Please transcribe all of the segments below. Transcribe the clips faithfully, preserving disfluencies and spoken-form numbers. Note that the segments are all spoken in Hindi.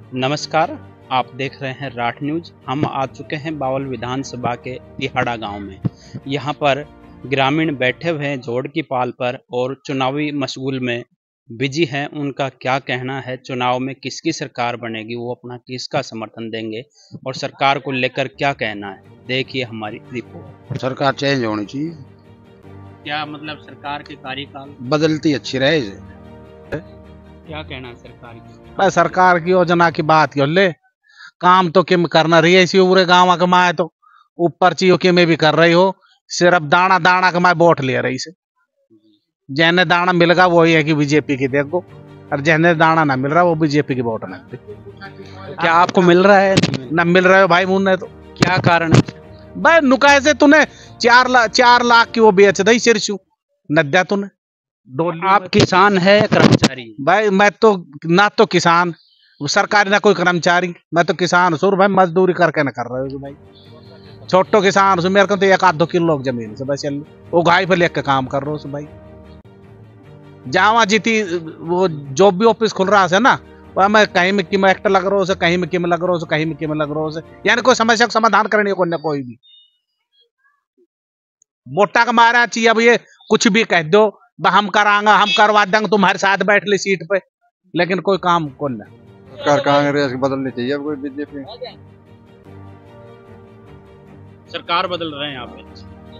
नमस्कार, आप देख रहे हैं राठ न्यूज। हम आ चुके हैं बावल विधानसभा के तिहाड़ा गांव में। यहां पर ग्रामीण बैठे हुए हैं जोड़ की पाल पर और चुनावी मशगूल में बिजी हैं। उनका क्या कहना है, चुनाव में किसकी सरकार बनेगी, वो अपना किसका समर्थन देंगे और सरकार को लेकर क्या कहना है, देखिए हमारी रिपोर्ट। सरकार चेंज होनी चाहिए। क्या मतलब सरकार के कार्यकाल बदलती अच्छी रहे। क्या कहना है सरकार की? भाई सरकार की योजना की बात कर ले, काम तो किम करना रही है इसी पूरे गाँव के माए तो ऊपर चीज के में भी कर रही हो, सिर्फ दाना दाना के माए वोट ले रही से। जहने दाना मिलेगा वही है कि बीजेपी की देखो, और जहने दाना ना मिल रहा वो बीजेपी की वोट नहीं। क्या आपको मिल रहा है? न मिल रहा है भाई मुन्ने तो क्या कारण है? भाई नुकाए से तूने चार लाख चार लाख की वो बेच दी सिरसू नद्या तूने। आप किसान है या कर्मचारी? भाई मैं तो ना तो किसान सरकारी ना कोई कर्मचारी, मैं तो किसान हूँ भाई, मजदूरी करके ना कर रहे हो भाई। छोटो किसान हूँ मेरे को तो एक आध दो किलो जमीन से बस चल वो गाय पे लेके काम कर रहा हूँ भाई। जहाँ जीती वो जॉब भी ऑफिस खुल रहा है ना, वह मैं कहीं मिक्की में एक्टर लग रहा हूँ, कहीं मिक्की में लग रहा हूँ, कहीं मिक्की में लग रहा हूँ, यानी कोई समस्या का समाधान करनी है कोई ना कोई भी। मोटा का मारा चाहिए अब ये कुछ भी कह दो हम करांगा, हम करवा देंगे, तुम्हारे साथ बैठ ले सीट पे, लेकिन कोई काम कौन ना। सरकार कांग्रेस बदलनी चाहिए, अब कोई बीजेपी सरकार बदल रहे हैं यहाँ पे।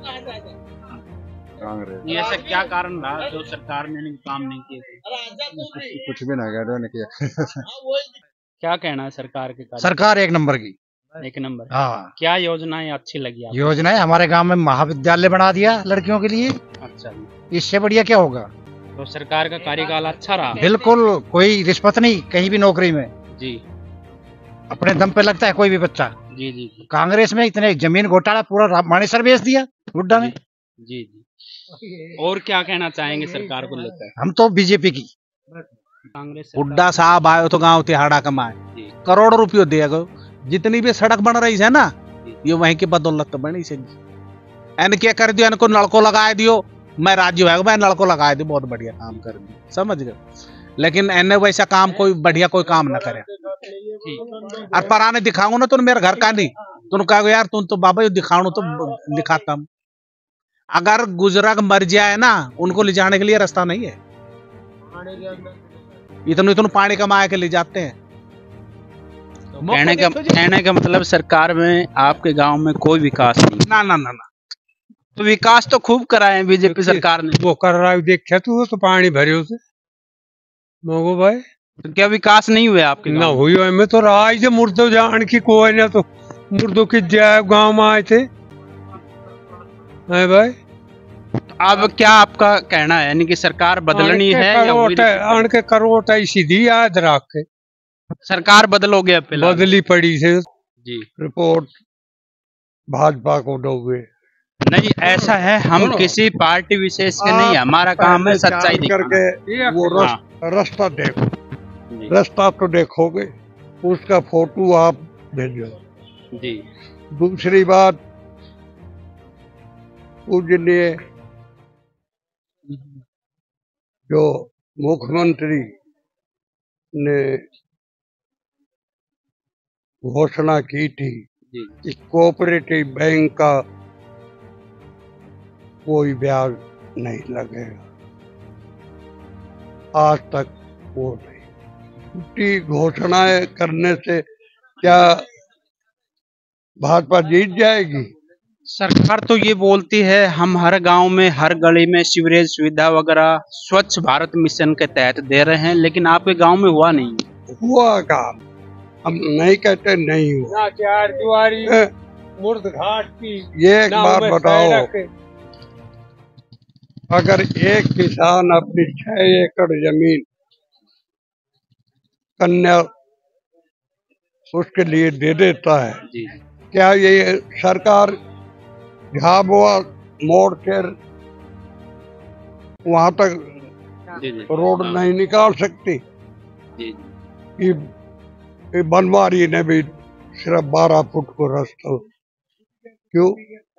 कांग्रेस ये ऐसा क्या कारण रहा जो सरकार ने नहीं काम नहीं किए? कुछ भी ना कह रहे किया। क्या कहना है सरकार के कार्य? सरकार एक नंबर की। एक नंबर। हाँ, क्या योजनाएं अच्छी लगी आपको? योजना है हमारे गांव में महाविद्यालय बना दिया लड़कियों के लिए। अच्छा जी। इससे बढ़िया क्या होगा? तो सरकार का कार्यकाल अच्छा रहा? बिल्कुल, कोई रिश्वत नहीं कहीं भी नौकरी में जी। अपने दम पे लगता है कोई भी बच्चा। जी जी जी। कांग्रेस में इतने जमीन घोटाला पूरा मानेसर बेच दिया हुड्डा में। जी जी। और क्या कहना चाहेंगे सरकार को लेकर? हम तो बीजेपी की। कांग्रेस हुड्डा साहब आयो तो गाँव तिहाड़ा कमाए, करोड़ रुपये दिया गो। जितनी भी सड़क बन रही है ना, ये वहीं की बदौलत बनी से। एन क्या कर दियो, इनको नलको लगा दियो, मैं राज्य है मैं नलको लगा दी, बहुत बढ़िया काम कर दी, समझ गए। लेकिन एने वैसा काम कोई बढ़िया कोई काम ना करे। और पराने दिखाऊंगा ना तुम मेरे घर का नहीं, तुम कहो यार तुम तो बाबा ये दिखाऊं तो दिखाता हूं। अगर गुजरात मर जाए ना, उनको ले जाने के लिए रास्ता नहीं है, इतने इतने पानी कमा के ले जाते हैं। कहने का कहने का मतलब सरकार में आपके गांव में कोई विकास नहीं? ना ना ना ना, तो विकास तो खूब कराए बीजेपी सरकार ने। वो कर रहा है, देखा तू तो पानी भरे उसे मोगो भाई। तो क्या विकास नहीं हुए आपके ना हुई है? मैं तो राज से मुर्दो जान की कोई ना, तो मुर्दो की जाए गांव में आए थे है भाई। अब क्या आपका कहना है, यानी कि सरकार बदलनी है या आन के करोट सीधी याद रख के सरकार बदलोगे? बदली पड़ी से जी रिपोर्ट भाजपा को डोबे नहीं, ऐसा है हम किसी पार्टी विशेष के नहीं, हमारा काम है सच्चाई करके वो रास्ता देखो, रास्ता तो देखोगे, उसका फोटो आप भेजो जी। दूसरी बात, पूजनीय जो मुख्यमंत्री ने घोषणा की थी कि कोऑपरेटिव बैंक का कोई ब्याज नहीं लगेगा, आज तक वो नहीं। झूठी घोषणाएं करने से क्या भाजपा जीत जाएगी? सरकार तो ये बोलती है हम हर गांव में हर गली में सीवरेज सुविधा वगैरह स्वच्छ भारत मिशन के तहत दे रहे हैं, लेकिन आपके गांव में हुआ नहीं। हुआ काम, हम नहीं कहते नहीं हुआ। चार दुआरी मुर्द घाट की ये एक बात बताओ, अगर एक किसान अपनी छह एकड़ जमीन कन्या उसके लिए दे देता है जी, क्या ये सरकार झाबुआ मोड़ के वहां तक जी, जी, रोड हाँ, नहीं निकाल सकती? जी, जी। ये बनवारी ने भी सिर्फ बारह फुट को रास्ता, क्यों?